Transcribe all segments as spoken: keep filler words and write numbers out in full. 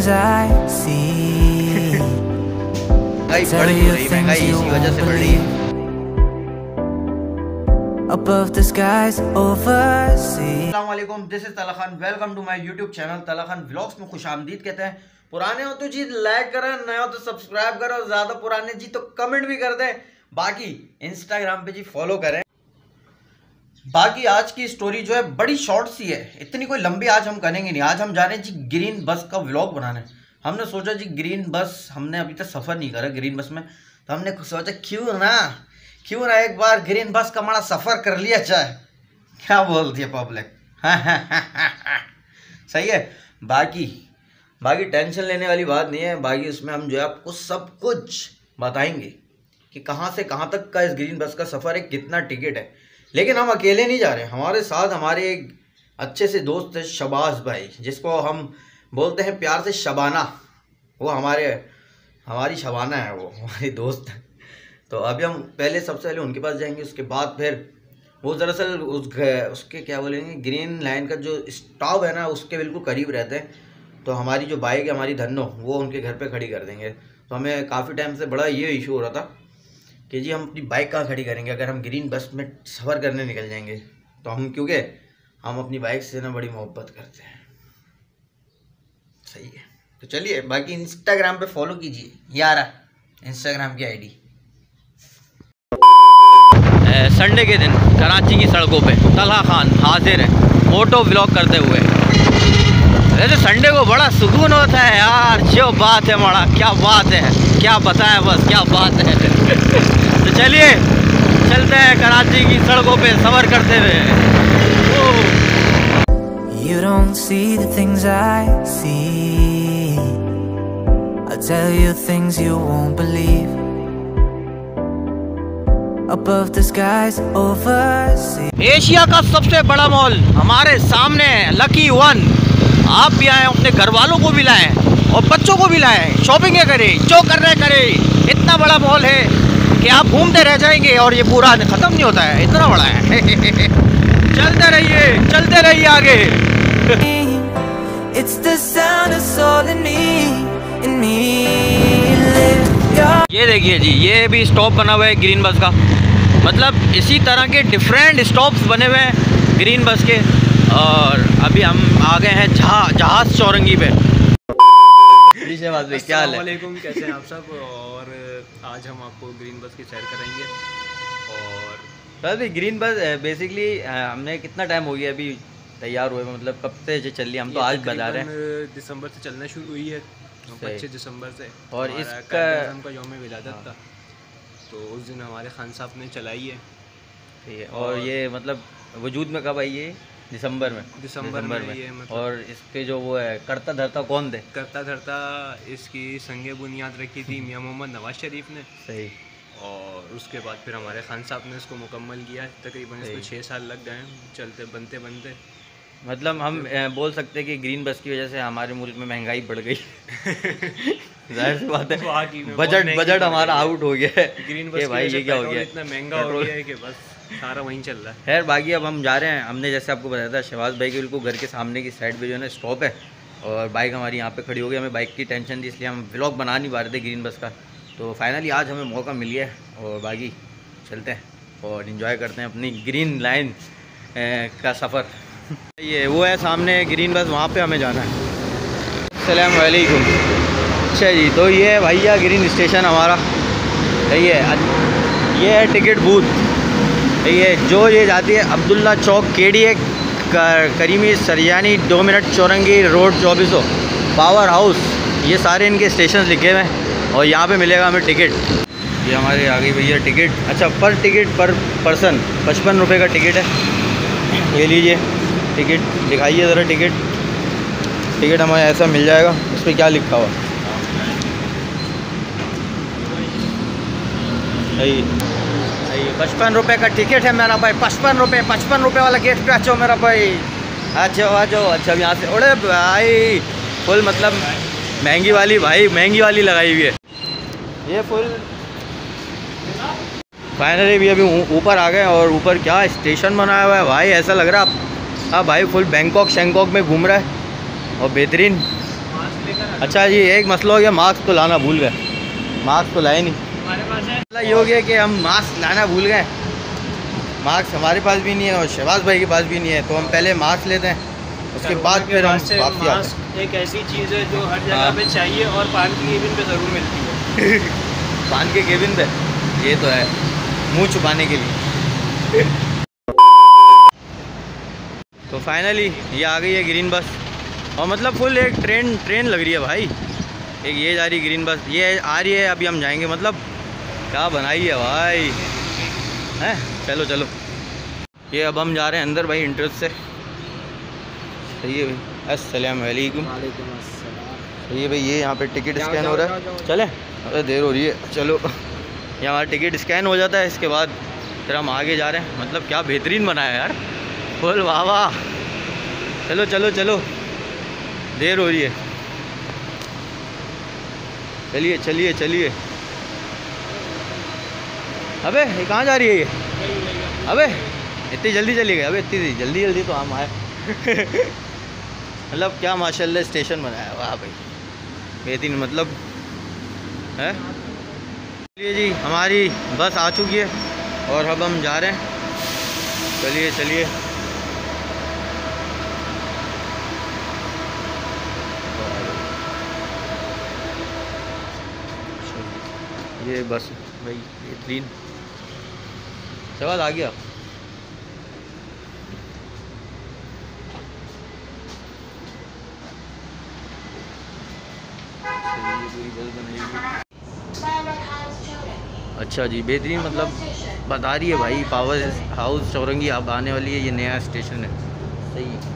things I see. Tell you things you won't believe. Above the skies overseas. अस्सलाम वालेकुम, this is Tala Khan. Welcome to my YouTube channel Tala Khan vlogs में खुशामदीद कहते हैं। पुराने हो तो जी लाइक करें, नए हो तो सब्सक्राइब करो, ज्यादा पुराने जी तो कमेंट भी कर दें, बाकी इंस्टाग्राम पे जी फॉलो करें। बाकी आज की स्टोरी जो है बड़ी शॉर्ट सी है, इतनी कोई लंबी आज हम करेंगे नहीं। आज हम जा रहे हैं जी ग्रीन बस का व्लॉग बनाने। हमने सोचा जी ग्रीन बस, हमने अभी तक सफ़र नहीं करा ग्रीन बस में, तो हमने सोचा क्यों ना क्यों ना एक बार ग्रीन बस का हमारा सफ़र कर लिया जाए। क्या बोलती है पब्लिक? सही है। बाकी बाकी टेंशन लेने वाली बात नहीं है। बाकी उसमें हम जो है आपको सब कुछ बताएंगे कि कहाँ से कहाँ तक का इस ग्रीन बस का सफ़र है, कितना टिकट है। लेकिन हम अकेले नहीं जा रहे, हमारे साथ हमारे एक अच्छे से दोस्त है शबाज भाई, जिसको हम बोलते हैं प्यार से शबाना। वो हमारे हमारी शबाना है, वो हमारी दोस्त है। तो अभी हम पहले सबसे पहले उनके पास जाएंगे, उसके बाद फिर वो दरअसल उस उसके क्या बोलेंगे ग्रीन लाइन का जो स्टॉप है ना, उसके बिल्कुल करीब रहते हैं। तो हमारी जो बाइक है हमारी धन्नो, वो उनके घर पे खड़ी कर देंगे। तो हमें काफ़ी टाइम से बड़ा ये इशू हो रहा था कि जी हम अपनी बाइक कहाँ खड़ी करेंगे अगर हम ग्रीन बस में सफ़र करने निकल जाएंगे। तो हम क्योंकि हम अपनी बाइक से ना बड़ी मोहब्बत करते हैं। सही है। तो चलिए, बाकी इंस्टाग्राम पे फॉलो कीजिए यार, इंस्टाग्राम की आईडी। संडे के दिन कराची की सड़कों पे तलहा खान हाजिर है मोटो व्लॉग करते हुए। वैसे संडे को बड़ा सुकून होता है यार, जो बात है मड़ा, क्या बात है, क्या बताएं, बस क्या बात है। तो चलिए चलते हैं कराची की सड़कों पे सफर करते हुए। You don't see the things I see. I tell you things you won't believe. Above the skies overseas. Asia का सबसे बड़ा मॉल हमारे सामने है, लकी वन। आप भी आए, अपने घर वालों को भी लाएं और बच्चों को भी लाएं, शॉपिंग करें, जो कर रहे करें। इतना बड़ा मॉल है कि आप घूमते रह जाएंगे और ये पूरा ख़त्म नहीं होता है, इतना बड़ा है। चलते रहिए चलते रहिए आगे। It's the sound of soul in me, in me. ये देखिए जी, ये भी स्टॉप बना हुआ है ग्रीन बस का। मतलब इसी तरह के डिफरेंट स्टॉप्स बने हुए हैं ग्रीन बस के। और अभी हम आ गए हैं जहा जहाज़ चौरंगी पे। क्या हाल है? कैसे हैं आप सब? और आज हम आपको ग्रीन बस की सैर कराएंगे। और अभी ग्रीन बस बेसिकली हमने कितना टाइम हो गया अभी तैयार हुए, मतलब कब से चल रही? हम तो आज बता रहे हैं दिसंबर से चलना शुरू हुई है, पच्चीस दिसंबर से। और इसका का यौम विलादत था, तो उस दिन हमारे खान साहब ने चलाई है। ठीक है। और ये मतलब वजूद में कब आई है? दिसंबर में। दिसंबर में, में। ये मतलब। और इसके जो वो है करता धरता कौन थे? करता धरता इसकी संगे बुनियाद रखी थी मियाँ मोहम्मद नवाज शरीफ ने। सही। और उसके बाद फिर हमारे खान साहब ने इसको मुकम्मल किया। तकरीबन इसको छः साल लग गए चलते बनते बनते। मतलब हम बोल सकते हैं कि ग्रीन बस की वजह से हमारे मुल्क में महंगाई बढ़ गई। जाहिर सी बात है, बजट बजट हमारा आउट हो गया है। ग्रीन बस भाई ये क्या हो गया, इतना महंगा हो गया है कि बस सारा वहीं चल रहा है। खैर बाकी अब हम जा रहे हैं। हमने जैसे आपको बताया था शहबाज भाई के बिल्कुल घर के सामने की साइड पे जो है ना स्टॉप है, और बाइक हमारी यहाँ पे खड़ी हो गई। हमें बाइक की टेंशन थी, इसलिए हम व्लॉग बना नहीं पा रहे थे ग्रीन बस का। तो फाइनली आज हमें मौका मिल गया और बाकी चलते हैं और इन्जॉय करते हैं अपनी ग्रीन लाइन का सफ़र। ये वो है सामने ग्रीन बस, वहाँ पे हमें जाना है। अस्सलाम वालेकुम। अच्छा जी, तो ये है भैया ग्रीन स्टेशन हमारा। सही है। ये है टिकट बूथ। ये जो ये जाती है अब्दुल्ला चौक, के डी ए, करीमी सरयानी, दो मिनट चौरंगी रोड, चौबीसों, पावर हाउस, ये सारे इनके स्टेशन लिखे हुए हैं। और यहाँ पे मिलेगा हमें टिकट। ये हमारे आगे भैया टिकट। अच्छा, पर टिकट पर पर्सन पचपन रुपये का टिकट है। ये लीजिए टिकट, दिखाइए ज़रा टिकट। टिकट हमें ऐसा मिल जाएगा। इस पर क्या लिखा हुआ? पचपन रुपये का टिकट है मेरा भाई, पचपन रुपये पचपन रुपये वाला गेट पे अच्छो मेरा भाई। अच्छा अच्छा अच्छा, अब यहाँ से उड़े भाई फुल, मतलब महंगी वाली भाई, महंगी वाली लगाई हुई है ये फुल। फाइनली भी अभी ऊपर आ गए और ऊपर क्या स्टेशन बनाया हुआ है भाई, ऐसा लग रहा है हाँ भाई फुल बैंकॉक शैंकॉक में घूम रहा है और बेहतरीन। अच्छा जी, एक मसला हो गया, मास्क तो लाना भूल गए। मास्क तो लाए नहीं, हमारे पास है। मसला ये हो गया कि हम मास्क लाना भूल गए। मास्क हमारे पास भी नहीं है और शहबाज भाई के पास भी नहीं है, तो हम पहले मास्क लेते हैं, उसके बाद फिर हम वापसी आते हैं। मास्क एक ऐसी चीज़ है जो हर जगह पे चाहिए और पान की केबिन पे ज़रूर मिलती है। पान के केबिन पे ये तो है, मुंह छुपाने के लिए। तो फाइनली ये आ गई है ग्रीन बस, और मतलब फुल एक ट्रेन ट्रेन लग रही है भाई। एक ये जा रही ग्रीन बस, ये आ रही है, अभी हम जाएंगे। मतलब क्या बनाई है भाई, हैं? चलो चलो, ये अब हम जा रहे हैं अंदर भाई, इंटरेस्ट से। सही है भाई, अस्सलाम वालेकुम। सही है भाई, ये यहाँ पे टिकट स्कैन हो रहा है। चले, अरे देर हो रही है, चलो। ये हमारा टिकट स्कैन हो जाता है, इसके बाद फिर हम आगे जा रहे हैं। मतलब क्या बेहतरीन बनाया है यार, फुल वाह वाह। चलो चलो चलो, देर हो रही है, चलिए चलिए चलिए। अबे ये कहाँ जा रही है ये? अबे इतनी जल्दी चली गई? अबे इतनी जल्दी जल्दी तो हम आए। मतलब क्या माशाल्लाह स्टेशन बनाया, वाह भाई बेहतरीन। मतलब है। चलिए जी, हमारी बस आ चुकी है और अब हम जा रहे हैं। चलिए चलिए, ये बस भाई बेहतरीन। सवाल आ गया। अच्छा जी, बेहतरीन। मतलब बता रही है भाई, पावर हाउस चौरंगी अब आने वाली है, ये नया स्टेशन है। सही है।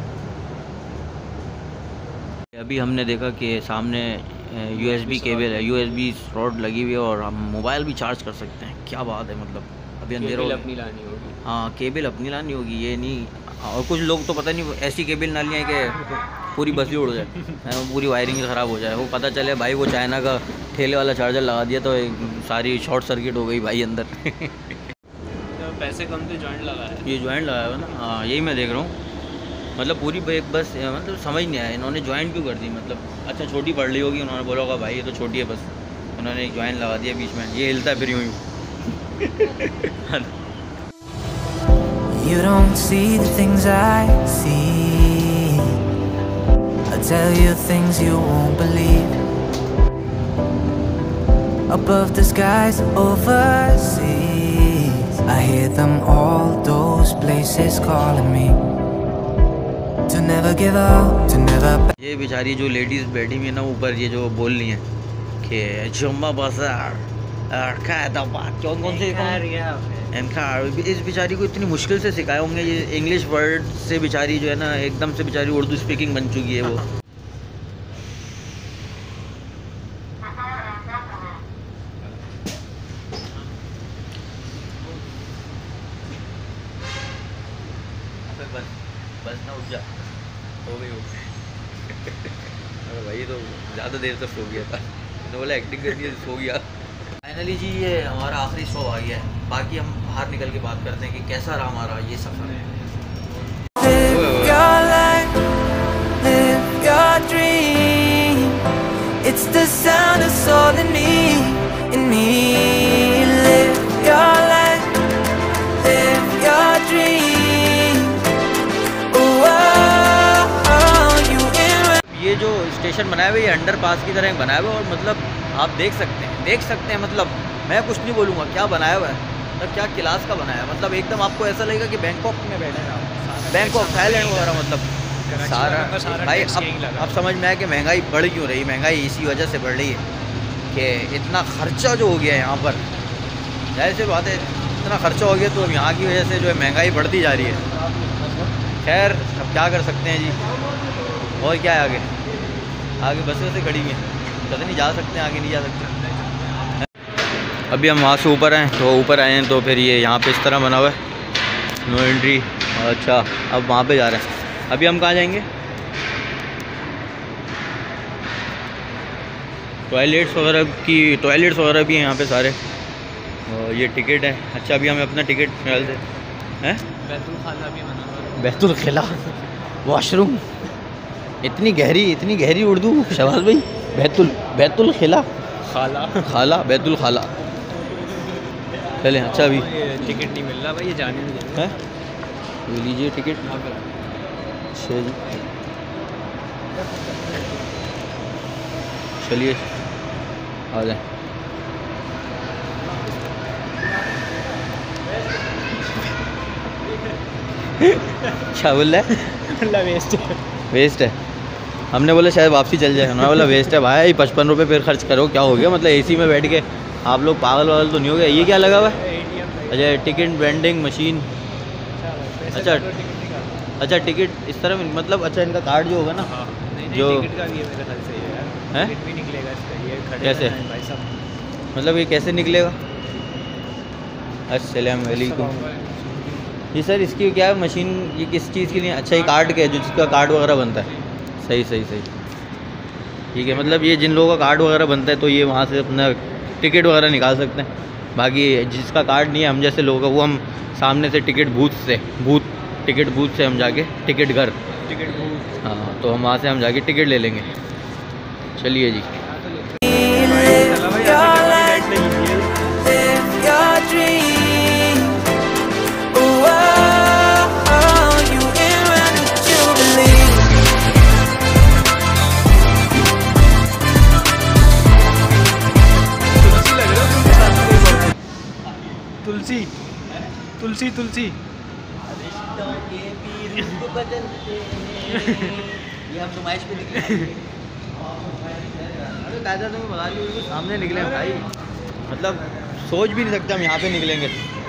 अभी हमने देखा कि सामने यूएसबी केबल है, यूएसबी रॉड लगी हुई है और हम मोबाइल भी चार्ज कर सकते हैं। क्या बात है, मतलब अभी अंधेरा केबल अपनी लानी होगी। हाँ, केबल अपनी लानी होगी, ये नहीं। और कुछ लोग तो पता नहीं ऐसी केबल ना लिए कि पूरी बस भी उड़ जाए, पूरी वायरिंग ख़राब हो जाए। वो पता चले भाई वो चाइना का ठेले वाला चार्जर लगा दिया तो सारी शॉर्ट सर्किट हो गई भाई अंदर। तो पैसे कम थे, जॉइंट लगाया है। ये जॉइंट लगाया हुआ ना, हाँ यही मैं देख रहा हूँ। मतलब पूरी एक बस, मतलब समझ नहीं आया इन्होंने जॉइंट क्यों कर दी। मतलब अच्छा छोटी पड़ रही होगी, उन्होंने बोला होगा भाई ये तो छोटी है बस, उन्होंने एक जॉइंट लगा दिया बीच में, ये हिलता है फिर यूँ यूँ। You don't see the things I see. I'll tell you things you won't believe. Above the skies overseas, I hear them all, those places calling me to never give up, to never. ये बेचारी जो ladies बैठी हुई है ना ऊपर, ये जो बोल रही हैं कि जुम्मा बाजार कौन कौन से इस बेचारी को इतनी मुश्किल से सिखाए होंगे। ये इंग्लिश वर्ड से बेचारी जो है ना एकदम से बेचारी उर्दू स्पीकिंग बन चुकी है वो। बस बस ना उठ जा, हो गई हो। अरे भाई तो ज़्यादा देर तक सो गया था, मैंने बोला एक्टिंग कर दी सो गया। फाइनली जी ये हमारा आखिरी शो आ गया है, बाकी हम बाहर निकल के बात करते हैं कि कैसा रहा हमारा ये सफ़र। Live your life, live your dream. It's the sound of soul in me, in me. Live your life, live your dream. Oh, oh, oh, you in. ये जो स्टेशन बनाया हुआ है ये अंडर पास की तरह बनाया हुआ है, और मतलब आप देख सकते हैं देख सकते हैं मतलब मैं कुछ नहीं बोलूँगा, क्या बनाया हुआ है, मतलब क्या क्लास का बनाया है। मतलब एकदम आपको ऐसा लगेगा कि बैंकॉक में बैठे हैं आप, बैंकॉक थाईलैंड वगैरह। मतलब सारा भाई अब अब समझ में आया कि महंगाई बढ़ क्यों रही। महंगाई इसी वजह से बढ़ रही है कि इतना खर्चा जो हो गया है यहाँ पर। जाहिर सी बात है, इतना खर्चा हो गया तो यहाँ की वजह से जो है महंगाई बढ़ती जा रही है। खैर अब क्या कर सकते हैं जी, और क्या है आगे आगे बसें से खड़ी हुई हैं, पता नहीं जा सकते हैं आगे नहीं जा सकते। अभी हम वहाँ से ऊपर आए तो ऊपर आए हैं तो फिर ये यहाँ पे इस तरह बना हुआ है नो एंट्री। अच्छा अब वहाँ पे जा रहे हैं। अभी हम कहाँ जाएंगे? टॉयलेट्स वगैरह की टॉयलेट्स वगैरह भी हैं यहाँ पे सारे, और ये टिकट है। अच्छा अभी हमें अपना टिकट ख्याल से हैं बैतुल खाला भी बना हुआ है, बैतुल खिला वॉशरूम। इतनी गहरी इतनी गहरी उर्दू शहबाज भाई। बैतुल बैतुल खिला खाला खाला बैतुल खाला। चलें अच्छा अभी टिकट नहीं मिल रहा भाई, ये जाने नहीं देंगे। हैं ये लीजिए टिकट। अच्छा जी चलिए आ जाए। क्या बोल रहा है? वेस्ट है वेस्ट है। हमने बोला शायद वापसी चल जाए, उन्होंने बोला वेस्ट है भाई, पचपन रुपये फिर खर्च करो क्या हो गया, मतलब एसी में बैठ के आप लोग पागल वागल तो नहीं हो गया। ये क्या लगा हुआ है? अच्छा टिकट वेंडिंग मशीन। अच्छा अच्छा टिकट इस तरह में मतलब अच्छा इनका कार्ड जो होगा ना जो टिकट का भी है मेरे ख्याल से ये यार, हैं? टिकट भी निकलेगा इसका, ये खड़े कैसे? रहना है भाई साहब। मतलब ये कैसे निकलेगा? अस्सलाम वालेकुम। ये सर इसकी क्या है मशीन, ये किस चीज़ के लिए? अच्छा ये कार्ड के है जो जिसका कार्ड वगैरह बनता है। सही सही सही ठीक है, मतलब ये जिन लोगों का कार्ड वगैरह बनता है तो ये वहाँ से अपना टिकट वगैरह निकाल सकते हैं। बाकी जिसका कार्ड नहीं है हम जैसे लोग वो हम सामने से टिकट बूथ से बूथ टिकट बूथ से हम जाके टिकट घर टिकट बूथ, हाँ तो हम वहाँ से हम जाके टिकट ले लेंगे। चलिए जी Live your dream. Oh, oh, oh, you in when you believe. तुलसी तुलसी तुलसी ये हम नुमाइश पे निकले। अरे दादा तुम्हें बता रही हूँ सामने निकले हैं भाई, मतलब सोच भी नहीं सकते हम यहाँ पे निकलेंगे।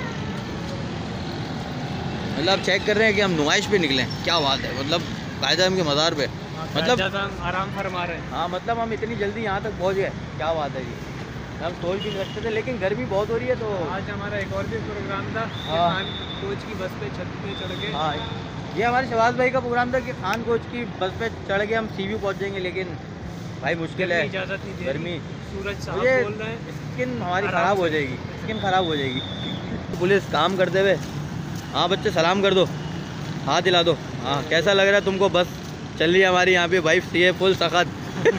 मतलब चेक कर रहे हैं कि हम नुमाइश पे निकले हैं, क्या बात है, मतलब कायदा के मज़ार पे, मतलब आराम फरमा रहे हैं। हाँ मतलब हम इतनी जल्दी यहाँ तक पहुँच गए, क्या बात है जी। हम सोच भी नहीं सकते थे, लेकिन गर्मी बहुत हो रही है तो आज हमारा एक और भी प्रोग्राम था, हाँ। खान कोच की बस पे छत पे चढ़ के। हाँ ये हमारे शहबाज भाई का प्रोग्राम था कि खान कोच की बस पे चढ़ के हम सी व्यू पहुँचेंगे, लेकिन भाई मुश्किल है, इजाज़त नहीं दे रही। गर्मी, सूरज साहब मुझे बोल रहे हैं स्किन हमारी आराम ख़राब हो से। जाएगी, स्किन ख़राब हो जाएगी। पुलिस काम करते हुए, हाँ बच्चे सलाम कर दो, हाथ हिला दो। हाँ कैसा लग रहा है तुमको? बस चल रही है हमारी यहाँ पे वाइफ सी है फुल सख्त।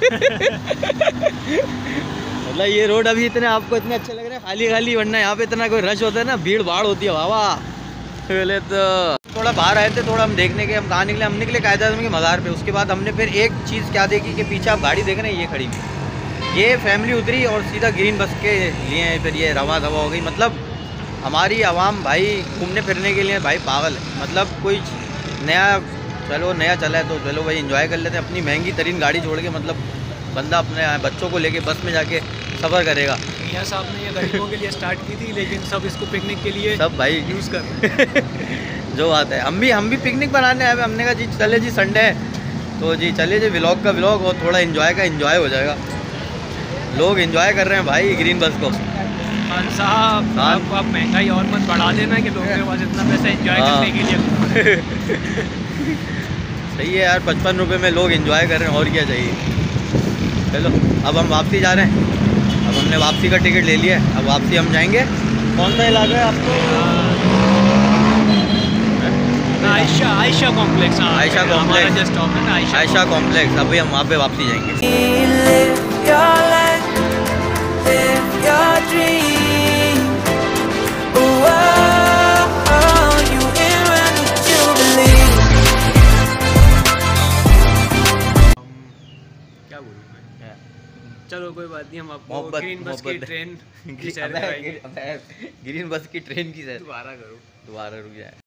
मतलब ये रोड अभी इतने आपको इतने अच्छे लग रहे हैं खाली खाली, वरना यहाँ पे इतना कोई रश होता है ना, भीड़ भाड़ होती है वाह। पहले तो थोड़ा बाहर आए थे, थोड़ा हम देखने के, हम कहाँ निकले, हम निकले कायदा आज़म के मज़ार पे। उसके बाद हमने फिर एक चीज़ क्या देखी कि पीछे आप गाड़ी देख रहे हैं ये खड़ी हुई, ये फैमिली उतरी और सीधा ग्रीन बस के लिए फिर ये रवा दवा हो गई। मतलब हमारी आवाम भाई घूमने फिरने के लिए भाई पागल है, मतलब कोई नया चलो नया चला है तो चलो भाई एंजॉय कर लेते हैं, अपनी महंगी तरीन गाड़ी छोड़ के, मतलब बंदा अपने बच्चों को लेके बस में जाके सफ़र करेगा। मियाँ साहब ने ये गरीबों के लिए स्टार्ट की थी, लेकिन सब इसको पिकनिक के लिए सब भाई यूज़ कर रहे हैं। जो बात है, हम भी हम भी पिकनिक बनाने आए, हमने कहा जी चले जी संडे है तो जी चले जी व्लॉग का व्लॉग और थोड़ा एंजॉय का एंजॉय हो जाएगा। लोग एंजॉय कर रहे हैं भाई ग्रीन बस को। खान साहब खान- आप आप महंगाई और मत बढ़ा देना कि लोगों के पास इतना पैसा एंजॉय हाँ। करने के लिए। सही है यार, पचपन रुपये में लोग एंजॉय कर रहे हैं, और क्या चाहिए। चलो अब हम वापसी जा रहे हैं, अब हमने वापसी का टिकट ले लिया है, अब वापसी हम जाएंगे। कौन सा इलाका है आपको? Ayesha Ayesha complex. Ayesha complex. Just stop है ना आयशा आयशा कॉम्प्लेक्स। अभी हम वहाँ पे वापसी जाएंगे। Live your life, live your dream. Oh, oh, oh, you in when you believe. क्या बोलूँ मैं, चलो कोई बात नहीं, हम आपको मोहब्बत ग्रीन बस की मोहब्बत ट्रेन की सैर अबे, कराएंगे। अबे, ग्रीन बस की ट्रेन की सैर दोबारा करो दोबारा रुक जाए।